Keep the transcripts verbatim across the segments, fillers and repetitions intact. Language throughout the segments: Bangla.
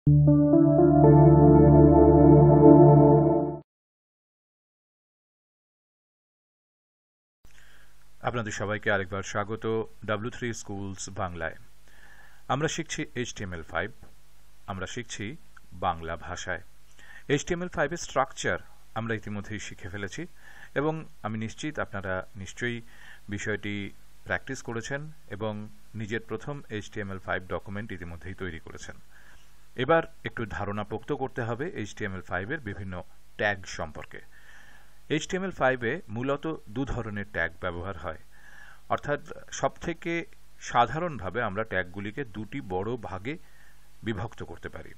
আপনাদের সবাইকে আরেকবার স্বাগত ডাব্লিউ থ্রি স্কুলস বাংলায়। আমরা শিখছি H T M L five, আমরা শিখছি বাংলা ভাষায়। H T M L five এর স্ট্রাকচার আমরা ইতিমধ্যেই শিখে ফেলেছি এবং আমি নিশ্চিত আপনারা নিশ্চয়ই বিষয়টি প্র্যাকটিস করেছেন এবং নিজের প্রথম H T M L five document ইতিমধ্যেই তৈরি করেছেন। এবার একটু ধারণা পোক্ত করতে হবে H T M L five এর বিভিন্ন ট্যাগ সম্পর্কে। H T M L five এ মূলত দু ধরনের ট্যাগ ব্যবহার হয়, অর্থাৎ সবথেকে সাধারণভাবে আমরা ট্যাগগুলিকে দুটি বড় ভাগে বিভক্ত করতে পারি।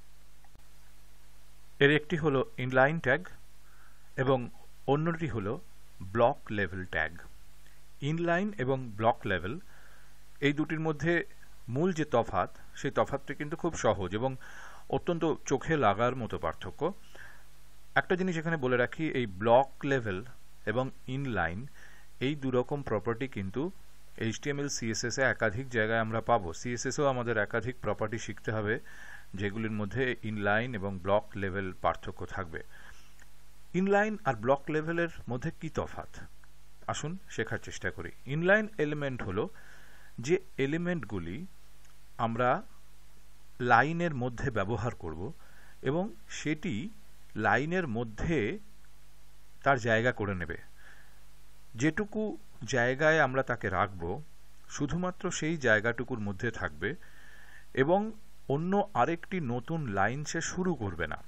এর একটি হলো ইনলাইন ট্যাগ এবং অন্যটি হলো ব্লক লেভেল ট্যাগ। ইনলাইন এবং ব্লক লেভেল এই দুটির মধ্যে মূল যে তফাৎ, সেই তফাৎটি কিন্তু খুব সহজ এবং অত্যন্ত চোখে লাগার মতো পার্থক্য। একটা জিনিস এখানে বলে রাখি, এই ব্লক লেভেল এবং ইনলাইন এই দুরকম প্রপার্টি কিন্তু H T M L C S S এ একাধিক জায়গায় আমরা পাবো। সি এস এস এও আমাদের একাধিক প্রপার্টি শিখতে হবে যেগুলির মধ্যে ইনলাইন এবং ব্লক লেভেল পার্থক্য থাকবে। ইনলাইন আর ব্লক লেভেলের মধ্যে কি তফাৎ, আসুন শেখার চেষ্টা করি। ইনলাইন এলিমেন্ট হলো যে এলিমেন্টগুলি আমরা লাইনের মধ্যে ব্যবহার করব এবং সেটি লাইনের মধ্যে তার জায়গা করে নেবে। যেটুকু জায়গায় আমরা তাকে রাখব শুধুমাত্র সেই জায়গাটুকুর মধ্যে থাকবে এবং অন্য আরেকটি নতুন লাইন সে শুরু করবে না।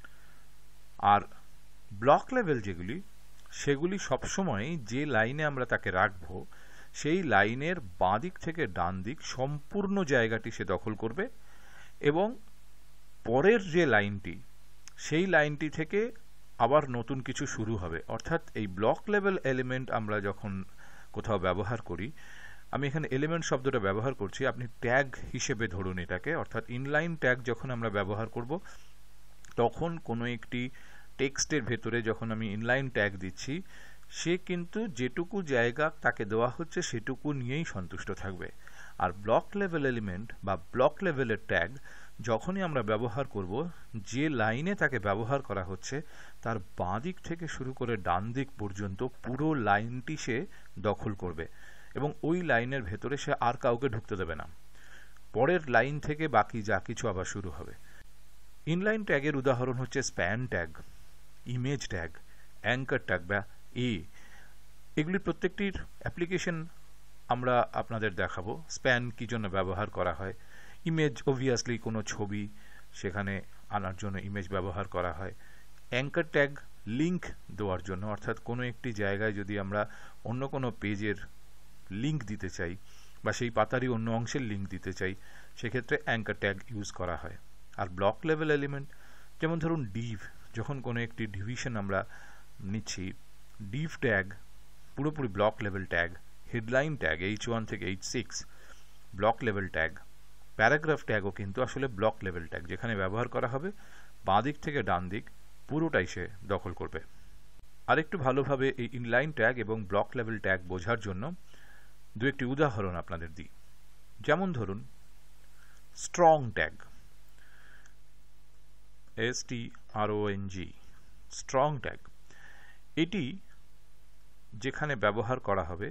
আর ব্লক লেভেল যেগুলি, সেগুলি সবসময় যে লাইনে আমরা তাকে রাখব সেই লাইনের বাঁ দিক থেকে ডান দিক সম্পূর্ণ জায়গাটি সে দখল করবে এবং পরের যে লাইনটি, সেই লাইনটি থেকে আবার নতুন কিছু শুরু হবে। অর্থাৎ এই ব্লক লেভেল এলিমেন্ট আমরা যখন কোথাও ব্যবহার করি, আমি এখানে এলিমেন্ট শব্দটা ব্যবহার করছি, আপনি ট্যাগ হিসেবে ধরুন এটাকে। অর্থাৎ ইনলাইন ট্যাগ যখন আমরা ব্যবহার করব তখন কোনো একটি টেক্সটের ভেতরে যখন আমি ইনলাইন ট্যাগ দিচ্ছি, সে কিন্তু যেটুকু জায়গা তাকে দেওয়া হচ্ছে সেটুকু নিয়েই সন্তুষ্ট থাকবে। আর ব্লক লেভেল এলিমেন্ট বা ব্লক লেভেলের ট্যাগ যখনই আমরা ব্যবহার করব, যে লাইনে তাকে ব্যবহার করা হচ্ছে তার বাঁ দিক থেকে শুরু করে ডান দিক পর্যন্ত পুরো লাইনটি সে দখল করবে এবং ওই লাইনের ভেতরে সে আর কাউকে ঢুকতে দেবে না। পরের লাইন থেকে বাকি যা কিছু আবার শুরু হবে। ইনলাইন ট্যাগের উদাহরণ হচ্ছে span tag, image tag, anchor tag বা এ। এগুলির প্রত্যেকটির অ্যাপ্লিকেশন আমরা আপনাদের দেখাবো। স্প্যান কি জন্য ব্যবহার করা হয়, ইমেজ অবভিয়াসলি কোনো ছবি সেখানে আনার জন্য ইমেজ ব্যবহার করা হয়। অ্যাঙ্কার ট্যাগ লিঙ্ক দেওয়ার জন্য, অর্থাৎ কোনো একটি জায়গায় যদি আমরা অন্য কোনো পেজের লিঙ্ক দিতে চাই বা সেই পাতারই অন্য অংশের লিঙ্ক দিতে চাই, সেক্ষেত্রে অ্যাঙ্কার ট্যাগ ইউজ করা হয়। আর ব্লক লেভেল এলিমেন্ট, যেমন ধরুন ডিভ, যখন কোনো একটি ডিভিশন আমরা নিচ্ছি, ডিভ ট্যাগ পুরোপুরি block level tag. Headline tag H one থেকে H six block level tag. Paragraph ট্যাগও কিন্তু আসলে ব্লক লেভেল ট্যাগ, যেখানে ব্যবহার করা হবে বাঁ দিক থেকে ডান দিক পুরোটাই সে দখল করবে। আরেকটু ভালোভাবে এই ইনলাইন ট্যাগ এবং ব্লক লেভেল ট্যাগ বোঝার জন্য দু একটি উদাহরণ আপনাদের দিই। যেমন ধরুন strong tag, S T R O N G, strong tag. এটি যেখানে ব্যবহার করা হবে,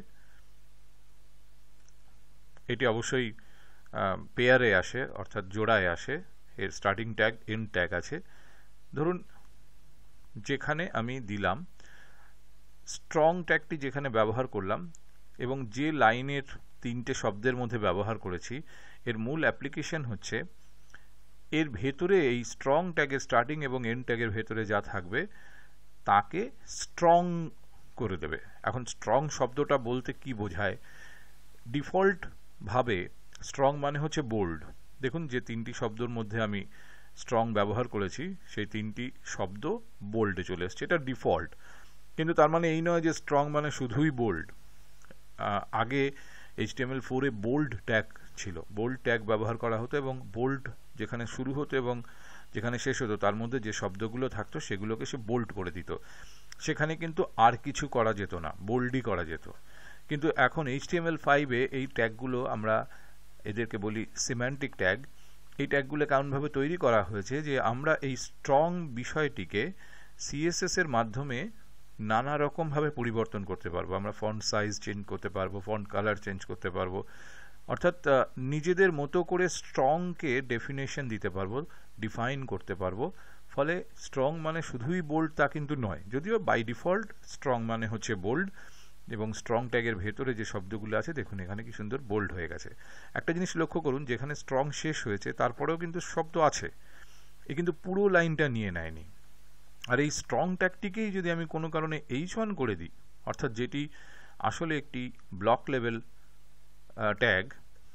এটি অবশ্যই পেয়ারে আসে, অর্থাৎ জোড়ায় আসে। এর স্টার্টিং ট্যাগ, এন্ড ট্যাগ আছে। ধরুন যেখানে আমি দিলাম স্ট্রং ট্যাগটি, যেখানে ব্যবহার করলাম এবং যে লাইনের তিনটে শব্দের মধ্যে ব্যবহার করেছি, এর মূল অ্যাপ্লিকেশন হচ্ছে এর ভেতরে এই স্ট্রং ট্যাগের স্টার্টিং এবং এন্ড ট্যাগের ভেতরে যা থাকবে তাকে স্ট্রং করে দেবে। এখন স্ট্রং শব্দটা বলতে কি বোঝায়? ডিফল্ট ভাবে স্ট্রং মানে হচ্ছে বোল্ড। দেখুন যে তিনটি শব্দের মধ্যে আমি স্ট্রং ব্যবহার করেছি, সেই তিনটি শব্দ বোল্ডে চলে এসছে, এটা ডিফল্ট। কিন্তু তার মানে এই নয় যে স্ট্রং মানে শুধুই বোল্ড। আগে H T M L four এ বোল্ড ট্যাগ ছিল, বোল্ড ট্যাগ ব্যবহার করা হতো এবং বোল্ড যেখানে শুরু হতো এবং যেখানে শেষ হতো তার মধ্যে যে শব্দগুলো থাকতো সেগুলোকে সে বোল্ড করে দিত। সেখানে কিন্তু আর কিছু করা যেত না, বোল্ডই করা যেত। কিন্তু এখন H T M L five এ এই ট্যাগগুলো আমরা এদেরকে বলি সিম্যান্টিক ট্যাগ। এই ট্যাগগুলো কেমনভাবে তৈরি করা হয়েছে যে আমরা এই স্ট্রং বিষয়টিকে সিএসএস এর মাধ্যমে নানা রকমভাবে পরিবর্তন করতে পারবো। আমরা ফন্ট সাইজ চেঞ্জ করতে পারবো, ফন্ট কালার চেঞ্জ করতে পারবো, অর্থাৎ নিজেদের মতো করে স্ট্রংকে ডেফিনেশন দিতে পারবো, ডিফাইন করতে পারবো। ফলে স্ট্রং মানে শুধুই বোল্ড তা কিন্তু নয়, যদিও বাই ডিফল্ট স্ট্রং মানে হচ্ছে বোল্ড, এবং স্ট্রং ট্যাগের ভেতরে যে শব্দগুলো আছে দেখুন এখানে কি সুন্দর বোল্ড হয়ে গেছে। একটা জিনিস লক্ষ্য করুন, যেখানে স্ট্রং শেষ হয়েছে তারপরেও কিন্তু শব্দ আছে, এ কিন্তু পুরো লাইনটা নিয়ে নেয়নি। আর এই স্ট্রং ট্যাগটিকেই যদি আমি কোনো কারণে এইচ ওয়ান করে দিই, অর্থাৎ যেটি আসলে একটি block level tag,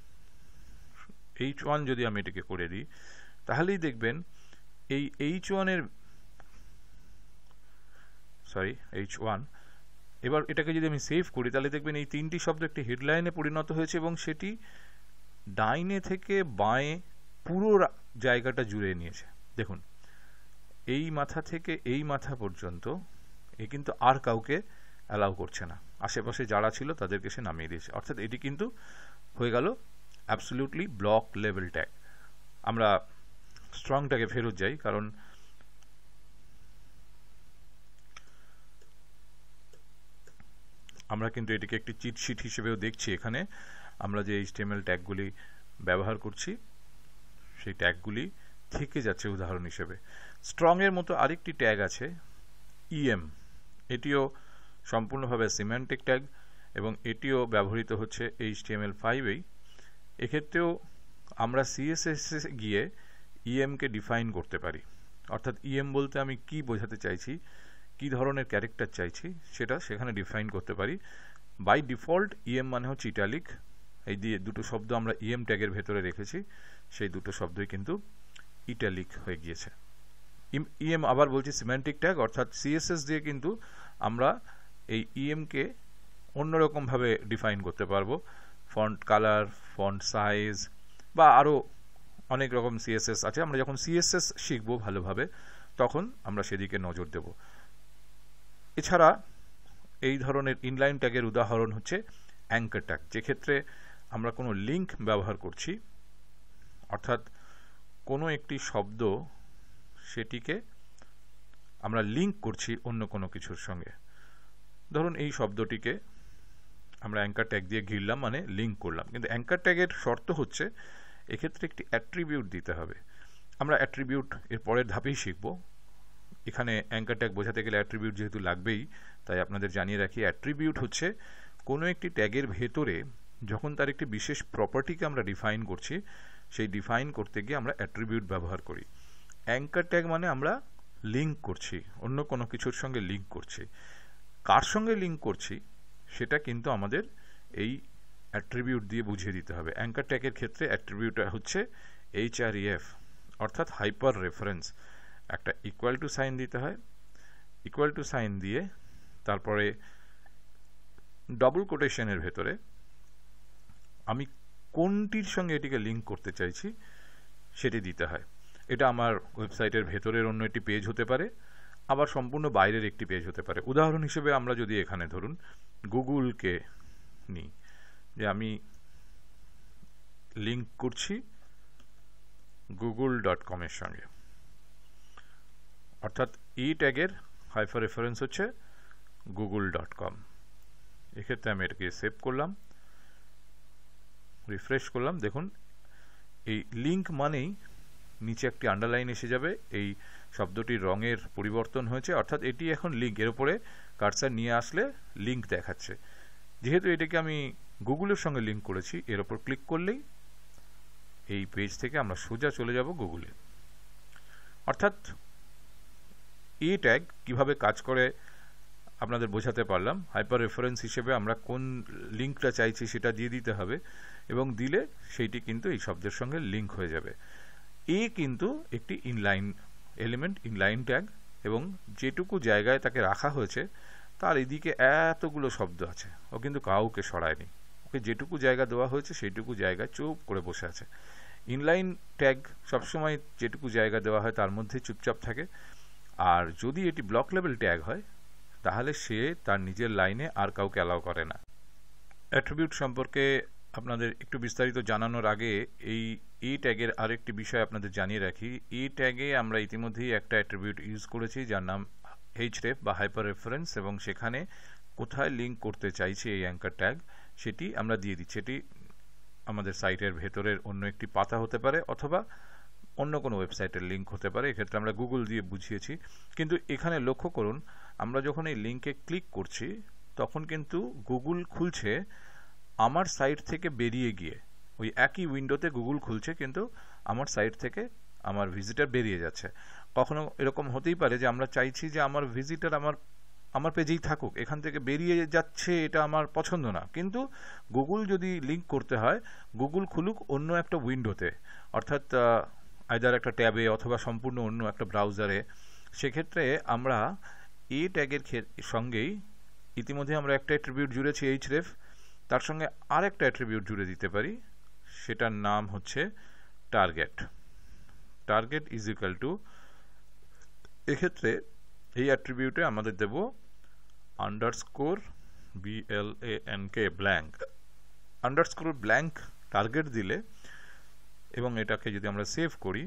H one যদি আমি এটাকে করে দিই, তাহলেই দেখবেন এই এইচ ওয়ানের সরি এইচ ওয়ান এবার এটাকে যদি আমি সেভ করি তাহলে দেখবেন এই তিনটি শব্দ একটি হেডলাইনে পরিণত হয়েছে এবং সেটি ডাইনে থেকে বাঁয়ে পুরো জায়গাটা জুড়ে নিয়েছে। দেখুন এই মাথা থেকে এই মাথা পর্যন্ত এ কিন্তু আর কাউকে অ্যালাউ করছে না, আশেপাশে যারা ছিল তাদেরকে সে নামিয়ে দিয়েছে। অর্থাৎ এটি কিন্তু হয়ে গেল অ্যাবসলিউটলি ব্লক লেভেল ট্যাগ। আমরা স্ট্রংটাকে ফেরত যাই, কারণ আমরা কিন্তু এটিকে একটি চিট শিট হিসেবেও দেখছি। এখানে আমরা যে এইচটিএমএল ট্যাগগুলি ব্যবহার করছি সেই ট্যাগগুলি থেকে যাচ্ছে উদাহরণ হিসেবে। স্ট্রং এর মতো আরেকটি ট্যাগ আছে ইএম, এটিও সম্পূর্ণভাবে সিম্যান্টিক ট্যাগ এবং এটিও ব্যবহৃত হচ্ছে এইচটিএমএল ফাইভেই। এক্ষেত্রেও আমরা সিএসএস এ গিয়ে ইএমকে ডিফাইন করতে পারি, অর্থাৎ ইএম বলতে আমি কি বোঝাতে চাইছি, কি ধরনের ক্যারেক্টার চাইছি সেটা সেখানে ডিফাইন করতে পারি। বাই ডিফল্ট ইএম মানে হচ্ছে ইটালিক, এই দিয়ে দুটো শব্দ আমরা ইএম ট্যাগের ভেতরে রেখেছি, সেই দুটো শব্দই কিন্তু ইটালিক হয়ে গিয়েছে। ইএম আবার বলছি সিম্যান্টিক ট্যাগ, অর্থাৎ সিএসএস দিয়ে কিন্তু আমরা এই ইএমকে অন্যরকমভাবে ডিফাইন করতে পারবো, ফন্ট কালার, ফন্ট সাইজ বা আরও অনেক রকম সিএসএস আছে। আমরা যখন সিএসএস শিখবো ভালোভাবে তখন আমরা সেদিকে নজর দেব। এছাড়া এই ধরনের ইনলাইন ট্যাগের উদাহরণ হচ্ছে অ্যাঙ্কার ট্যাগ, যেক্ষেত্রে আমরা কোনো লিঙ্ক ব্যবহার করছি, অর্থাৎ কোনো একটি শব্দ সেটিকে আমরা লিঙ্ক করছি অন্য কোনো কিছুর সঙ্গে। ধরুন এই শব্দটিকে আমরা অ্যাঙ্কার ট্যাগ দিয়ে ঘিরলাম মানে লিঙ্ক করলাম, কিন্তু অ্যাঙ্কার ট্যাগের শর্ত হচ্ছে এক্ষেত্রে একটি অ্যাট্রিবিউট দিতে হবে। আমরা অ্যাট্রিবিউট এর পরের ধাপেই শিখব। এখানে অ্যাঙ্কার ট্যাগ বোঝাতে গেলে অ্যাট্রিবিউট যেহেতু লাগবেই, তাই আপনাদের জানিয়ে রাখি অ্যাট্রিবিউট হচ্ছে কোনো একটি ট্যাগের ভেতরে যখন তার একটি বিশেষ প্রপার্টিকে আমরা ডিফাইন করছি, সেই ডিফাইন করতে গিয়ে আমরা অ্যাট্রিবিউট ব্যবহার করি। অ্যাঙ্কার ট্যাগ মানে আমরা লিঙ্ক করছি, অন্য কোনো কিছুর সঙ্গে লিঙ্ক করছি। কার সঙ্গে লিঙ্ক করছি সেটা কিন্তু আমাদের এই অ্যাট্রিবিউট দিয়ে বুঝিয়ে দিতে হবে। অ্যাঙ্কার ট্যাগের ক্ষেত্রে অ্যাট্রিবিউট হচ্ছে এইচআরইএফ, অর্থাৎ হাইপার রেফারেন্স। একটা ইকুয়াল টু সাইন দিতে হয়, ইকুয়াল টু সাইন দিয়ে তারপরে ডবল কোটেশনের ভেতরে আমি কোনটির সঙ্গে এটিকে লিঙ্ক করতে চাইছি সেটি দিতে হয়। এটা আমার ওয়েবসাইটের ভেতরের অন্য একটি পেজ হতে পারে, আবার সম্পূর্ণ বাইরের একটি পেজ হতে পারে। উদাহরণ হিসেবে আমরা যদি এখানে ধরুন গুগলকে নিই, যে আমি লিঙ্ক করছি গুগল ডট কমের সঙ্গে, অর্থাৎ এই ট্যাগের হাইপার রেফারেন্স হচ্ছে গুগল ডট কম। এক্ষেত্রে আমি এটাকে সেভ করলাম, রিফ্রেশ করলাম, দেখুন এই লিঙ্ক মানেই নিচে একটি আন্ডারলাইন এসে যাবে, এই শব্দটির রঙের পরিবর্তন হয়েছে, অর্থাৎ এটি এখন লিঙ্ক। এর উপরে কার্সার নিয়ে আসলে লিঙ্ক দেখাচ্ছে। যেহেতু এটাকে আমি গুগলের সঙ্গে লিঙ্ক করেছি, এর উপর ক্লিক করলেই এই পেজ থেকে আমরা সোজা চলে যাব গুগলে। অর্থাৎ এই ট্যাগ কিভাবে কাজ করে আপনাদের বোঝাতে পারলাম। হাইপার রেফারেন্স হিসেবে আমরা কোন লিঙ্কটা চাইছি সেটা দিয়ে দিতে হবে এবং দিলে সেইটি কিন্তু এই শব্দের সঙ্গে লিঙ্ক হয়ে যাবে। এ কিন্তু একটি ইনলাইন এলিমেন্ট, ইনলাইন ট্যাগ, এবং যেটুকু জায়গায় তাকে রাখা হয়েছে তার এদিকে এতগুলো শব্দ আছে, ও কিন্তু কাউকে সরায়নি, ওকে যেটুকু জায়গা দেওয়া হয়েছে সেইটুকু জায়গায় চুপ করে বসে আছে। ইনলাইন ট্যাগ সবসময় যেটুকু জায়গা দেওয়া হয় তার মধ্যে চুপচাপ থাকে, আর যদি এটি ব্লক লেভেল ট্যাগ হয় তাহলে সে তার নিজের লাইনে আর কাউকে অ্যালাউ করে না। অ্যাট্রিবিউট সম্পর্কে আপনাদের একটু বিস্তারিত জানানোর আগে এই ই ট্যাগের আরেকটি বিষয় আপনাদের জানিয়ে রাখি। ই ট্যাগে আমরা ইতিমধ্যেই একটা অ্যাট্রিবিউট ইউজ করেছি যার নাম এইচরেফ বা হাইপার রেফারেন্স, এবং সেখানে কোথায় লিঙ্ক করতে চাইছি এই অ্যাঙ্কার ট্যাগ সেটি আমরা দিয়ে দিচ্ছি। এটি আমাদের সাইটের ভেতরের অন্য একটি পাতা হতে পারে অথবা অন্য কোনো ওয়েবসাইটের লিঙ্ক হতে পারে, এক্ষেত্রে আমরা গুগল দিয়ে বুঝিয়েছি। কিন্তু এখানে লক্ষ্য করুন, আমরা যখন এই লিঙ্কে ক্লিক করছি তখন কিন্তু গুগল খুলছে আমার সাইট থেকে বেরিয়ে গিয়ে, ওই একই উইন্ডোতে গুগল খুলছে কিন্তু আমার সাইট থেকে আমার ভিজিটার বেরিয়ে যাচ্ছে। কখনো এরকম হতেই পারে যে আমরা চাইছি যে আমার ভিজিটার আমার আমার পেজেই থাকুক, এখান থেকে বেরিয়ে যাচ্ছে, এটা আমার পছন্দ না। কিন্তু গুগল যদি লিঙ্ক করতে হয়, গুগল খুলুক অন্য একটা উইন্ডোতে, অর্থাৎ আইদার একটা ট্যাবে অথবা সম্পূর্ণ অন্য একটা ব্রাউজারে। সেক্ষেত্রে আমরা এই ট্যাগের সঙ্গেই ইতিমধ্যে আমরা একটা অ্যাট্রিবিউট জুড়েছি এইচরেফ, তার সঙ্গে আর একটা অ্যাট্রিবিউট জুড়ে দিতে পারি, সেটার নাম হচ্ছে target. Target is equal to, এক্ষেত্রে এই অ্যাট্রিবিউটে আমাদের দেব underscore B L A N K blank, underscore blank target দিলে, এবং এটাকে যদি আমরা সেভ করি,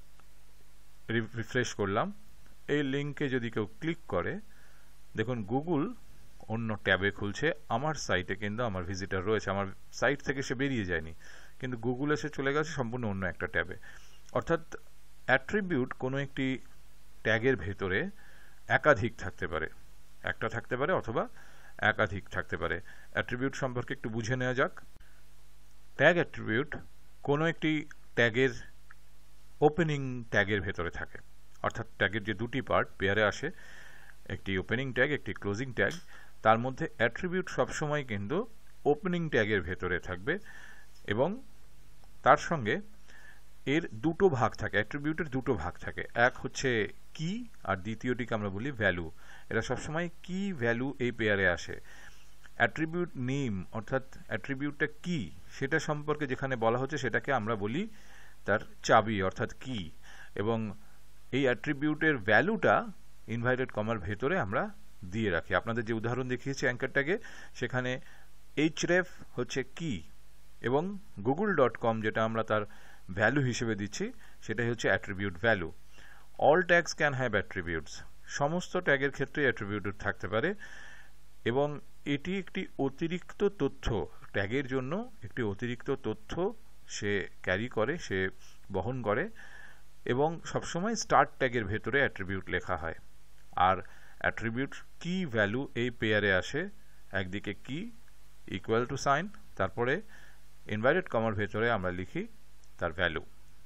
রিফ্রেশ করলাম, এই লিঙ্কে যদি কেউ ক্লিক করে দেখুন গুগল অন্য ট্যাবে খুলছে, আমার সাইটে কিন্তু আমার ভিজিটার রয়েছে, আমার সাইট থেকে সে বেরিয়ে যায়নি, কিন্তু গুগল এসে চলে গেছে সম্পূর্ণ অন্য একটা ট্যাবে। অর্থাৎ অ্যাট্রিবিউট কোনো একটি ট্যাগের ভেতরে একাধিক থাকতে পারে, একটা থাকতে পারে অথবা একাধিক থাকতে পারে। অ্যাট্রিবিউট সম্পর্কে একটু বুঝে নেওয়া যাক। ট্যাগ অ্যাট্রিবিউট কোনো একটি ট্যাগের ওপেনিং ট্যাগের ভেতরে থাকে, অর্থাৎ ট্যাগের যে দুটি পার্ট পেয়ারে আসে, একটি ওপেনিং ট্যাগ একটি ক্লোজিং ট্যাগ, তার মধ্যে অ্যাট্রিবিউট সবসময় কিন্তু ওপেনিং ট্যাগের ভেতরে থাকবে, এবং তার সঙ্গে এর দুটো ভাগ থাকে, অ্যাট্রিবিউটের দুটো ভাগ থাকে, এক হচ্ছে কি আর দ্বিতীয়টিকে আমরা বলি ভ্যালু। এরা সবসময় কি ভ্যালু এই পেয়ারে আসে। অ্যাট্রিবিউট নেম অর্থাৎ অ্যাট্রিবিউটটা কি সেটা সম্পর্কে যেখানে বলা হচ্ছে সেটাকে আমরা বলি তার চাবি অর্থাৎ কি, এবং এই অ্যাট্রিবিউটের ভ্যালুটা ইনভাইটেড কমার ভেতরে আমরা দিয়ে রাখি। আপনাদের যে উদাহরণ দেখিয়েছি অ্যাঙ্কার ট্যাগে, সেখানে এইচরেফ হচ্ছে কি এবং গুগল ডট কম যেটা আমরা তার ভ্যালু হিসেবে দিচ্ছি সেটাই হচ্ছে attribute value. All tags can have attributes, সমস্ত ট্যাগের ক্ষেত্রে অ্যাট্রিবিউট থাকতে পারে, এবং এটি একটি অতিরিক্ত তথ্য, ট্যাগের জন্য একটি অতিরিক্ত তথ্য সে ক্যারি করে, সে বহন করে, এবং সবসময় স্টার্ট ট্যাগের ভেতরে অ্যাট্রিবিউট লেখা হয়। আর অ্যাট্রিবিউট কি ভ্যালু এই পেয়ারে আসে, একদিকে কি ইকুয়াল টু সাইন, তারপরে ইনভাইটেড কমার ভেতরে আমরা লিখি তার ভ্যালু।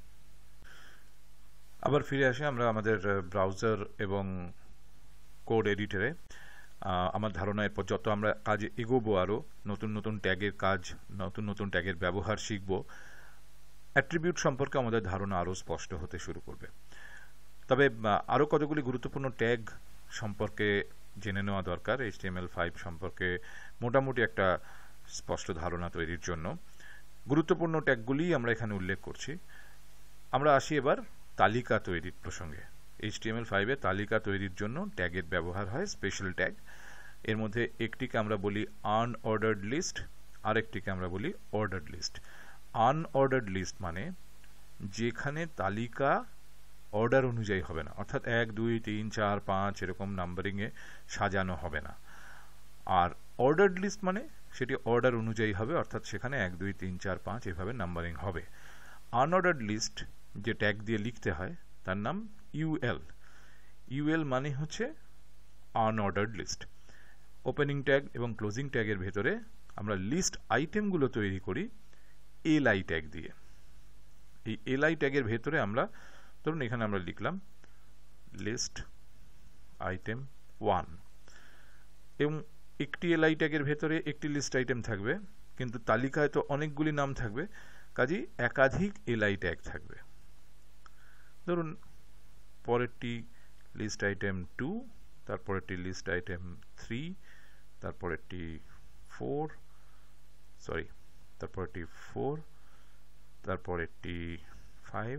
আবার ফিরে আসি আমরা আমাদের ব্রাউজার এবং কোড এডিটরে। আমার ধারণা এরপর যত আমরা কাজে এগোবো, আরও নতুন নতুন ট্যাগের কাজ, নতুন নতুন ট্যাগের ব্যবহার শিখব, অ্যাট্রিবিউট সম্পর্কে আমাদের ধারণা আরও স্পষ্ট হতে শুরু করবে। তবে আরও কতগুলি গুরুত্বপূর্ণ ট্যাগ সম্পর্কে জেনে নেওয়া দরকার H T M L five সম্পর্কে মোটামুটি একটা স্পষ্ট ধারণা তৈরির জন্য। গুরুত্বপূর্ণ ট্যাগগুলি আমরা এখানে উল্লেখ করছি। আমরা আসি এবার তালিকা তৈরির প্রসঙ্গে। H T M L five এ তালিকা তৈরির জন্য ট্যাগের ব্যবহার হয় স্পেশাল ট্যাগ। এর মধ্যে একটিকে আমরা বলি আনঅর্ডার্ড লিস্ট, আরেকটিকে আমরা বলি অর্ডার্ড লিস্ট। আনঅর্ডার্ড লিস্ট মানে যেখানে তালিকা অর্ডার অনুযায়ী হবে না, অর্থাৎ এক দুই তিন চার পাঁচ এরকম নাম্বারিংয়ে সাজানো হবে না। আর অর্ডার্ড লিস্ট মানে সেটি অর্ডার অনুযায়ী হবে, অর্থাৎ সেখানে এক দুই তিন চার পাঁচ এভাবে নাম্বারিং হবে। আনঅর্ডার্ড লিস্ট যে ট্যাগ দিয়ে লিখতে হয় তার নাম ইউএল। ইউএল মানে হচ্ছে আনঅর্ডার্ড লিস্ট। ওপেনিং ট্যাগ এবং ক্লোজিং ট্যাগের ভেতরে আমরা লিস্ট আইটেমগুলো তৈরি করি এলআই ট্যাগ দিয়ে। এই এলআই ট্যাগের ভেতরে আমরা ধরুন এখানে আমরা লিখলাম লিস্ট আইটেম ওয়ান, এবং একটি এলআই ট্যাগের ভেতরে একটি লিস্ট আইটেম থাকবে, কিন্তু তালিকায় তো অনেকগুলি নাম থাকবে, কাজেই একাধিক এলআই ট্যাগ থাকবে। ধরুন পরেরটি লিস্ট আইটেম টু, তারপরেরটি লিস্ট আইটেম থ্রি, তারপরেরটি ফোর সরি তারপরেরটি ফোর তারপরেরটি ফাইভ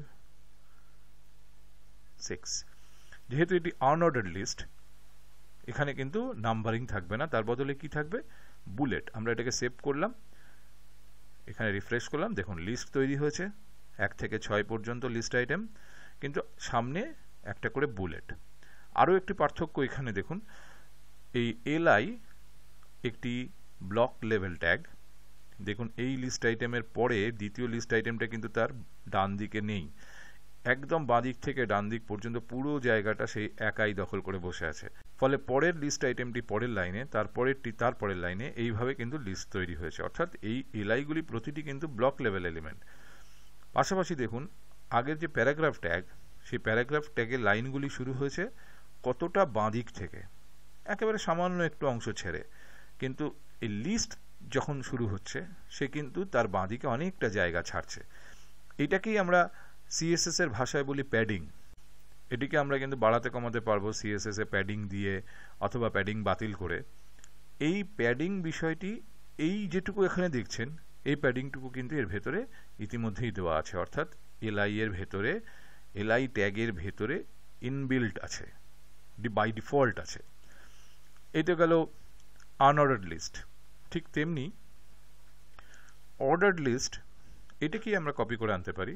সিক্স। যেহেতু এটি আনঅর্ডার্ড লিস্ট, এখানে কিন্তু নাম্বারিং থাকবে না, তার বদলে কি থাকবে বুলেট। আমরা এটাকে সেভ করলাম এখানে রিফ্রেশ করলাম, দেখুন লিস্ট তৈরি হয়েছে এক থেকে ছয় পর্যন্ত লিস্ট আইটেম, কিন্তু সামনে একটা করে বুলেট। আরও একটি পার্থক্য এখানে দেখুন, এই এলআই একটি ব্লক লেভেল ট্যাগ। দেখুন এই লিস্ট আইটেমের পরে দ্বিতীয় লিস্ট আইটেমটা কিন্তু তার ডান দিকে নেই, একদম বাঁ দিক থেকে ডান দিক পর্যন্ত পুরো জায়গাটা সেই একাই দখল করে বসে আছে। ফলে পরের লিস্ট আইটেমটি পরের লাইনে, তারপরেরটি তার পরের লাইনে, এইভাবে কিন্তু লিস্ট তৈরি হয়েছে। অর্থাৎ এই এলআইগুলি প্রতিটি কিন্তু ব্লক লেভেল এলিমেন্ট। পাশাপাশি দেখুন আগের যে প্যারাগ্রাফ ট্যাগ, সেই প্যারাগ্রাফ ট্যাগের লাইনগুলি শুরু হয়েছে কতটা বাঁ দিক থেকে, একেবারে সামান্য একটু অংশ ছেড়ে, কিন্তু এই লিস্ট যখন শুরু হচ্ছে সে কিন্তু তার বাঁ দিকে অনেকটা জায়গা ছাড়ছে। এটাকেই আমরা সিএসএস এর ভাষায় বলি প্যাডিং। এটিকে আমরা কিন্তু বাড়াতে কমাতে পারবো সিএসএস এ প্যাডিং দিয়ে অথবা প্যাডিং বাতিল করে। এই প্যাডিং বিষয়টি, এই যেটুকু এখানে দেখছেন এই প্যাডিংটুকু কিন্তু এর ভেতরে ইতিমধ্যেই দেওয়া আছে, অর্থাৎ এলআই এর ভেতরে, এলআই ট্যাগের ভেতরে ইনবিল্ট আছে, বাই ডিফল্ট আছে। এটা গেল আনঅর্ডার্ড লিস্ট। ঠিক তেমনি অর্ডার্ড লিস্ট, এটাকেই আমরা কপি করে আনতে পারি।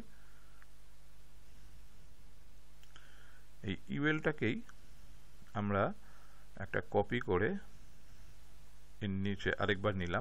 এই ইউএলটাকেই আমরা একটা কপি করে এর নিচে আরেকবার নিলাম।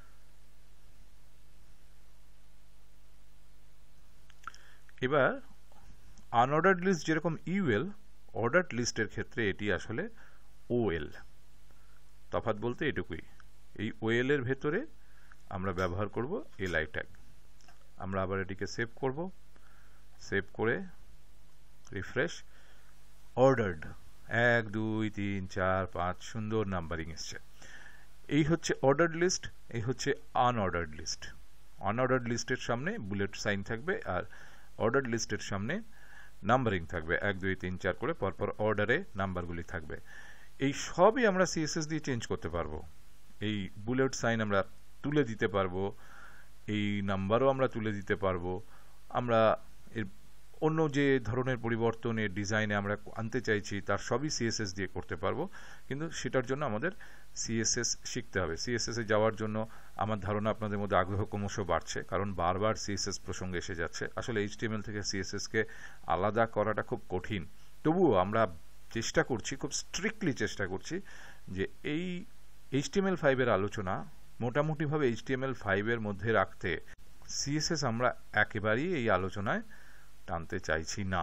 এবার আনঅর্ডার্ড লিস্ট যেরকম ইউএল, অর্ডার্ড লিস্টের ক্ষেত্রে এটি আসলে ওএল। তফাৎ বলতে এটুকুই, এই ওএল এর ভেতরে আমরা ব্যবহার করব এলআই ট্যাগ। আমরা আবার এটিকে সেভ করব, সেভ করে রিফ্রেশ। অর্ডার্ড এক দুই তিন চার পাঁচ, সুন্দর নাম্বারিং এসছে। এই হচ্ছে অর্ডার্ড লিস্ট, এই হচ্ছে আনঅর্ডার্ড লিস্ট। আনঅর্ডার্ড লিস্টের সামনে বুলেট সাইন থাকবে, আর অর্ডার্ড লিস্টের সামনে নাম্বারিং থাকবে, এক দুই তিন চার করে পরপর অর্ডারে নাম্বারগুলি থাকবে। এই সবই আমরা সিএসএস দিয়ে চেঞ্জ করতে পারবো। এই বুলেট সাইন আমরা তুলে দিতে পারবো, এই নাম্বারও আমরা তুলে দিতে পারবো। আমরা এর অন্য যে ধরনের পরিবর্তনের ডিজাইনে আমরা আনতে চাইছি তার সবই সিএসএস দিয়ে করতে পারবো, কিন্তু সেটার জন্য আমাদের সিএসএস শিখতে হবে। সিএসএস এ যাওয়ার জন্য আমার ধারণা আপনাদের মধ্যে আগ্রহ ক্রমশ বাড়ছে, কারণ বারবার সিএসএস প্রসঙ্গে এসে যাচ্ছে। আসলে এইচটিএমএল থেকে সিএসএসকে আলাদা করাটা খুব কঠিন, তবুও আমরা চেষ্টা করছি, খুব স্ট্রিক্টলি চেষ্টা করছি যে এই এইচটিএমএল ফাইভের আলোচনা মোটামুটিভাবে এইচটিএমএল ফাইভের মধ্যে রাখতে সিএসএস আমরা একেবারেই এই আলোচনায় টানতে চাইছি না।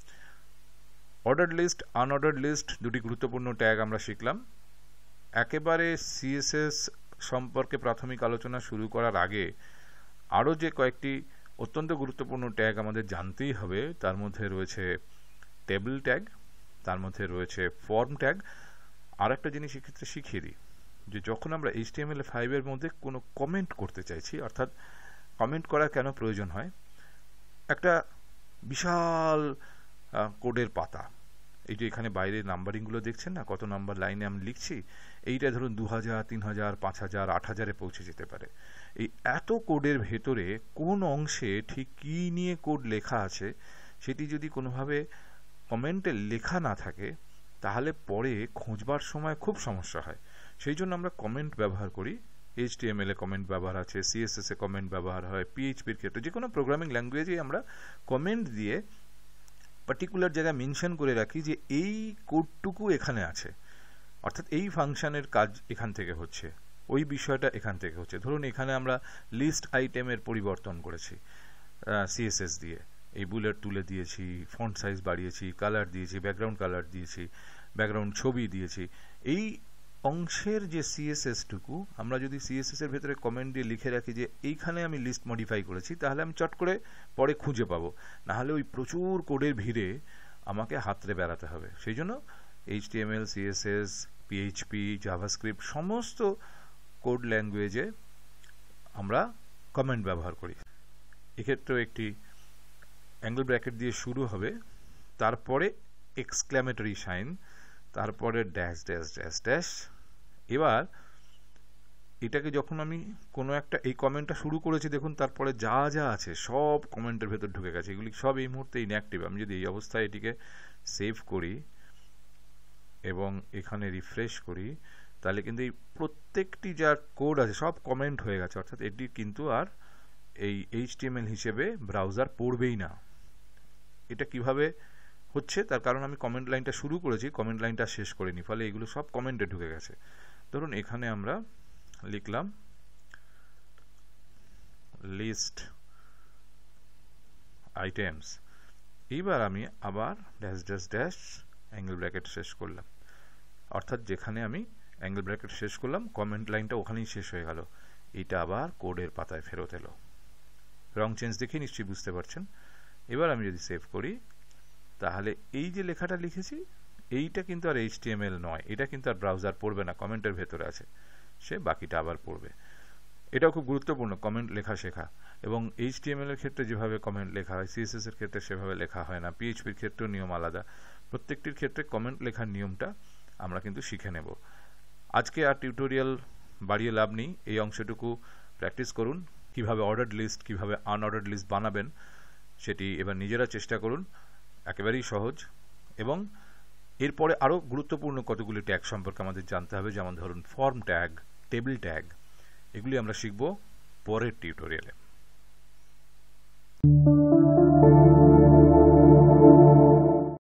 অর্ডার্ড লিস্ট, আনঅর্ডার্ড লিস্ট দুটি গুরুত্বপূর্ণ ট্যাগ আমরা শিখলাম। একেবারে সিএসএস সম্পর্কে প্রাথমিক আলোচনা শুরু করার আগে আরও যে কয়েকটি অত্যন্ত গুরুত্বপূর্ণ ট্যাগ আমাদের জানতেই হবে, তার মধ্যে রয়েছে টেবিল ট্যাগ, তার মধ্যে রয়েছে ফর্ম ট্যাগ। আর একটা জিনিস এক্ষেত্রে শিখিয়ে দিই, যে যখন আমরা এইচটিএমএল ফাইভের মধ্যে কোনো কমেন্ট করতে চাইছি, অর্থাৎ কমেন্ট করার কেন প্রয়োজন হয়, একটা বিশাল কোডের পাতা, এই যে এখানে বাইরে নাম্বারিংগুলো দেখছেন না, কত নাম্বার লাইনে আমি লিখছি, এইটা ধরুন দু হাজার তিন হাজার পাঁচ হাজার আট হাজারে পৌঁছে যেতে পারে। এই এত কোডের ভেতরে কোন অংশে ঠিক কী নিয়ে কোড লেখা আছে সেটি যদি কোনোভাবে কমেন্টে লেখা না থাকে তাহলে পরে খোঁজবার সময় খুব সমস্যা হয়। সেই জন্য আমরা কমেন্ট ব্যবহার করি। এইচটিএমএল এ কমেন্ট ব্যবহার আছে, সিএসএস এ কমেন্ট ব্যবহার হয়, পিএইচপির ক্ষেত্রে, যে কোনো প্রোগ্রামিং ল্যাঙ্গুয়েজে আমরা কমেন্ট দিয়ে পার্টিকুলার জায়গায় মেনশন করে রাখি যে এই কোডটুকু এখানে আছে, অর্থাৎ এই ফাংশনের কাজ এখান থেকে হচ্ছে, ওই বিষয়টা এখান থেকে হচ্ছে। ধরুন এখানে আমরা লিস্ট আইটেমের পরিবর্তন করেছি সিএসএস দিয়ে, এই বুলেট তুলে দিয়েছি, ফন্ট সাইজ বাড়িয়েছি, কালার দিয়েছি, ব্যাকগ্রাউন্ড কালার দিয়েছি, ব্যাকগ্রাউন্ড ছবি দিয়েছি। এই অংশের যে সিএসএসটুকু আমরা যদি সিএসএস এর ভেতরে কমেন্ট দিয়ে লিখে রাখি যে এইখানে আমি লিস্ট মডিফাই করেছি, তাহলে আমি চট করে পরে খুঁজে পাবো, নাহলে ওই প্রচুর কোডের ভিড়ে আমাকে হাতড়ে বেড়াতে হবে। সেই জন্য এইচটিএমএল, সিএসএস, পিএইচপি, জাভাস্ক্রিপ্ট সমস্ত কোড ল্যাঙ্গুয়েজে আমরা কমেন্ট ব্যবহার করি। এক্ষেত্রেও একটি অ্যাঙ্গেল ব্র্যাকেট দিয়ে শুরু হবে, তারপরে এক্সক্ল্যামেটরি সাইন, তারপরে ড্যাশ ড্যাশ ড্যাশ ড্যাশ। এবার এটাকে যখন আমি কোনো একটা, এই কমেন্টটা শুরু করেছি দেখুন, তারপরে যা যা আছে সব কমেন্টের ভেতর ঢুকে গেছে, এগুলি সব এই মুহূর্তে ইনঅ্যাক্টিভ। আমি যদি এই অবস্থায় এটিকে সেভ করি এবং এখানে রিফ্রেশ করি, তাহলে কিন্তু এই প্রত্যেকটি যা কোড আছে সব কমেন্ট হয়ে গেছে, অর্থাৎ এটি কিন্তু আর এই এইচটিএমএল হিসেবে ব্রাউজার পড়বেই না। এটা কিভাবে হচ্ছে তার কারণ আমি কমেন্ট লাইনটা শুরু করেছি, কমেন্ট লাইনটা শেষ করিনি, ফলে এগুলো সব কমেন্টে ঢুকে গেছে। ধরুন এখানে আমরা লিখলাম লিস্ট আইটেমস, এইবার আমি আবার dash dash dash angle bracket শেষ করলাম, অর্থাৎ যেখানে আমি অ্যাঙ্গেল ব্র্যাকেট শেষ করলাম কমেন্ট লাইনটা ওখানেই শেষ হয়ে গেল। এটা আবার কোডের পাতায় ফেরত এলো। রং চেঞ্জ দেখে নিশ্চয়ই বুঝতে পারছেন। এবার আমি যদি সেভ করি তাহলে এই যে লেখাটা লিখেছি এইটা কিন্তু আর এইচটিএমএল নয়, এটা কিন্তু আর ব্রাউজার পড়বে না, কমেন্টের ভেতরে আছে, সে বাকিটা আবার পড়বে। এটাও খুব গুরুত্বপূর্ণ কমেন্ট লেখা শেখা, এবং এইচটিএমএল এর ক্ষেত্রে যেভাবে কমেন্ট লেখা হয় সিএসএস এর ক্ষেত্রে সেভাবে লেখা হয় না, পিএইচপির ক্ষেত্রেও নিয়ম আলাদা। প্রত্যেকটির ক্ষেত্রে কমেন্ট লেখার নিয়মটা আমরা কিন্তু শিখে নেব। আজকে আর টিউটোরিয়াল বাড়িয়ে লাভ নেই, এই অংশটুকু প্র্যাকটিস করুন। কিভাবে অর্ডার্ড লিস্ট, কিভাবে আনঅর্ডার্ড লিস্ট বানাবেন সেটি এবার নিজেরা চেষ্টা করুন, একেবারেই সহজ। এবং এরপরে আরও গুরুত্বপূর্ণ কতগুলি ট্যাগ সম্পর্কে আমাদের জানতে হবে, যেমন ধরুন ফর্ম ট্যাগ, টেবিল ট্যাগ, এগুলি আমরা শিখব পরের টিউটোরিয়ালে।